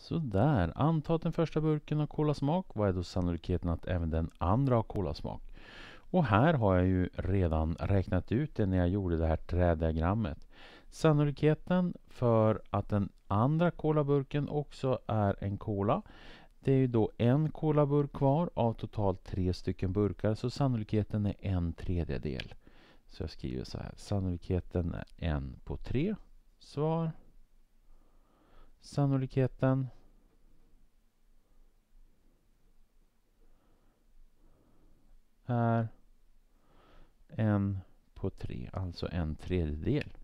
Så där, anta att den första burken har kolasmak. Vad är då sannolikheten att även den andra har kolasmak? Och här har jag ju redan räknat ut det när jag gjorde det här trädiagrammet. Sannolikheten för att den andra kolaburken också är en cola. Det är ju då en kolaburk kvar av totalt 3 stycken burkar. Så sannolikheten är 1/3. Så jag skriver så här. Sannolikheten är 1/3. Svar. Sannolikheten är 1/3, alltså 1/3.